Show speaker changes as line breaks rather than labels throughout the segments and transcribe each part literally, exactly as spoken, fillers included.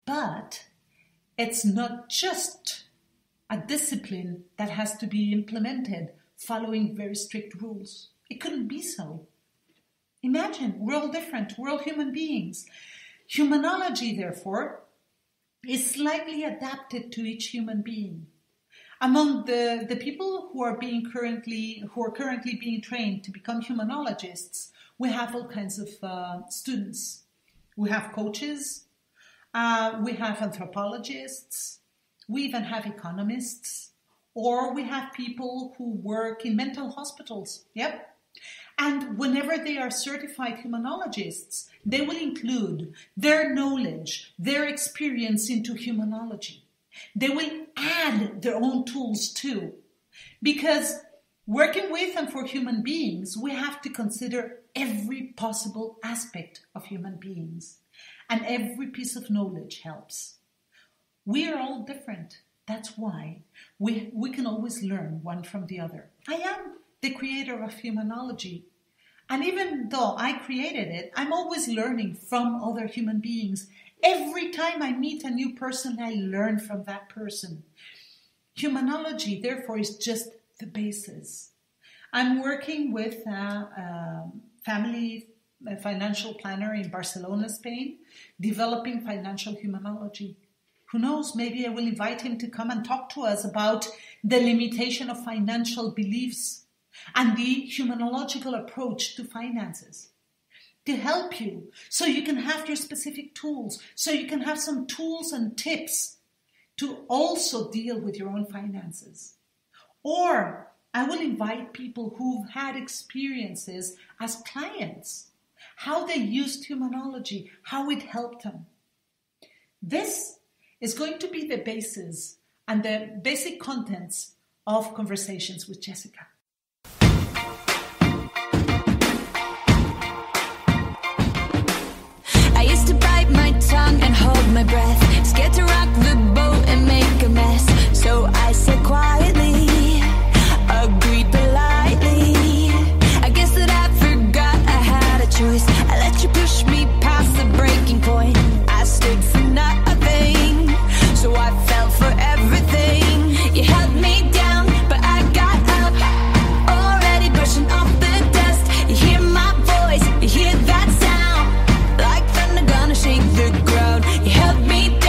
But it's not just a discipline that has to be implemented following very strict rules. It couldn't be so. Imagine, we're all different. We're all human beings. Humanology, therefore, is slightly adapted to each human being. Among the, the people who are being currently who are currently being trained to become humanologists, we have all kinds of uh, students. We have coaches, uh, we have anthropologists, we even have economists, or we have people who work in mental hospitals. Yep. And whenever they are certified humanologists, they will include their knowledge, their experience into humanology. They will add their own tools too. Because working with and for human beings, we have to consider every possible aspect of human beings. And every piece of knowledge helps. We are all different. That's why we, we can always learn one from the other. I am the creator of Humanology. And even though I created it, I'm always learning from other human beings. Every time I meet a new person, I learn from that person. Humanology, therefore, is just the basis. I'm working with a, a family a financial planner in Barcelona, Spain, developing financial humanology. Who knows, maybe I will invite him to come and talk to us about the limitation of financial beliefs and the humanological approach to finances, to help you so you can have your specific tools, so you can have some tools and tips to also deal with your own finances. Or I will invite people who've had experiences as clients, how they used Humanology, how it helped them. This is going to be the basis and the basic contents of Conversations with Jessica.
I used to bite my tongue and hold my breath, scared to rock the boat and make a mess. So I said quietly, agreed politely. I guess that I forgot I had a choice. I let you push me past the breaking point. I stood for nothing, so I fell for everything. You held me down, but I got up, already brushing off the dust. You hear my voice, you hear that sound, like thunder gonna shake the ground. You held me down.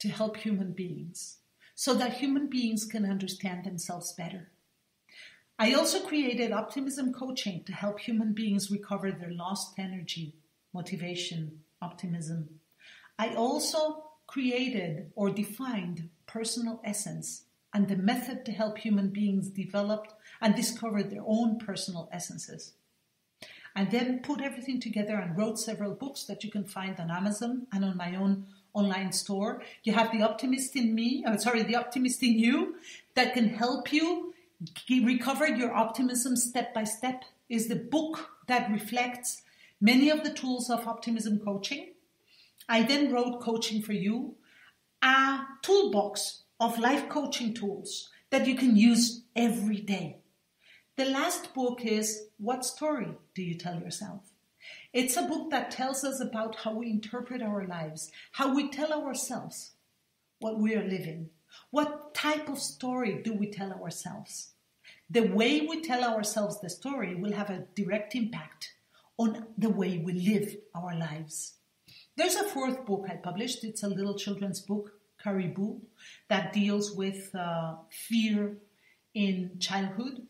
to help human beings so that human beings can understand themselves better. I also created optimism coaching to help human beings recover their lost energy, motivation, optimism. I also created or defined personal essence and the method to help human beings develop and discover their own personal essences. I then put everything together and wrote several books that you can find on Amazon and on my own online store. You have The Optimist in Me, oh, sorry, The Optimist in You, that can help you recover your optimism step by step. Is the book that reflects many of the tools of optimism coaching. I then wrote Coaching for You, a toolbox of life coaching tools that you can use every day. The last book is What Story Do You Tell Yourself? It's a book that tells us about how we interpret our lives, how we tell ourselves what we are living. What type of story do we tell ourselves? The way we tell ourselves the story will have a direct impact on the way we live our lives. There's a fourth book I published. It's a little children's book, Caribou, that deals with uh, fear in childhood.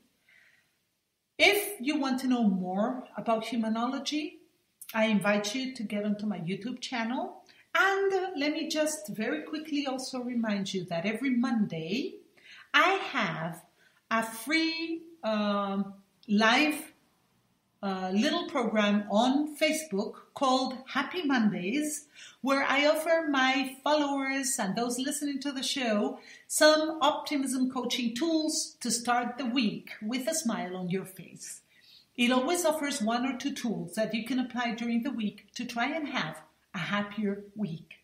If you want to know more about Humanology, I invite you to get onto my YouTube channel. And uh, let me just very quickly also remind you that every Monday I have a free uh, live uh, little program on Facebook called Happy Mondays, where I offer my followers and those listening to the show some optimism coaching tools to start the week with a smile on your face. It always offers one or two tools that you can apply during the week to try and have a happier week.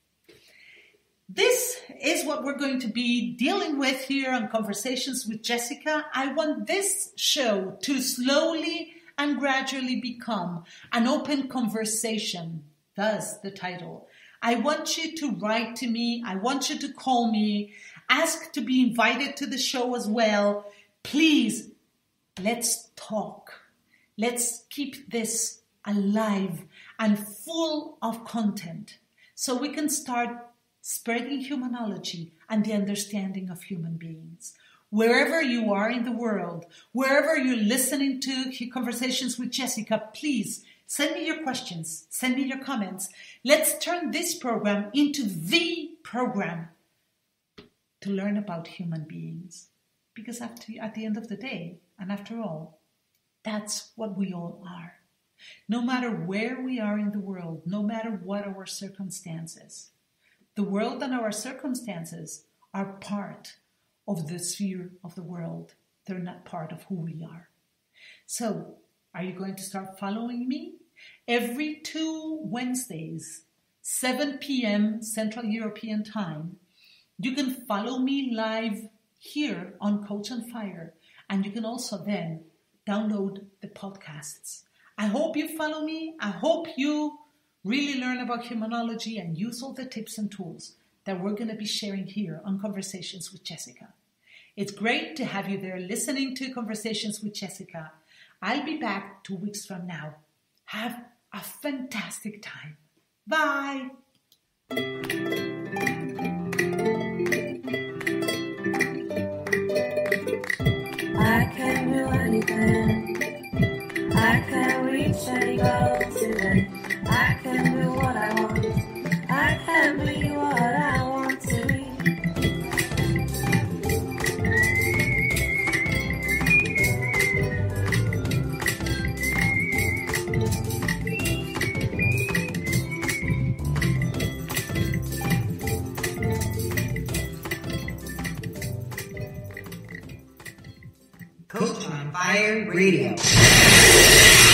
This is what we're going to be dealing with here on Conversations with Jessica. I want this show to slowly and gradually become an open conversation, thus the title. I want you to write to me. I want you to call me. Ask to be invited to the show as well. Please, let's talk. Let's keep this alive and full of content so we can start spreading humanology and the understanding of human beings. Wherever you are in the world, wherever you're listening to Conversations with Jessica, please send me your questions, send me your comments. Let's turn this program into the program to learn about human beings. Because after, at the end of the day, and after all, that's what we all are. No matter where we are in the world, no matter what our circumstances, the world and our circumstances are part of the sphere of the world. They're not part of who we are. So, are you going to start following me? Every two Wednesdays, seven p.m. Central European Time, you can follow me live here on Coach on Fire. And you can also then download the podcasts. I hope you follow me. I hope you really learn about Humanology and use all the tips and tools that we're going to be sharing here on Conversations with Jessica. It's great to have you there listening to Conversations with Jessica. I'll be back two weeks from now. Have a fantastic time. Bye.
I can do anything. I can reach any goal today. I can do what I want. I can be what I want to be.
Coach on Fire Radio.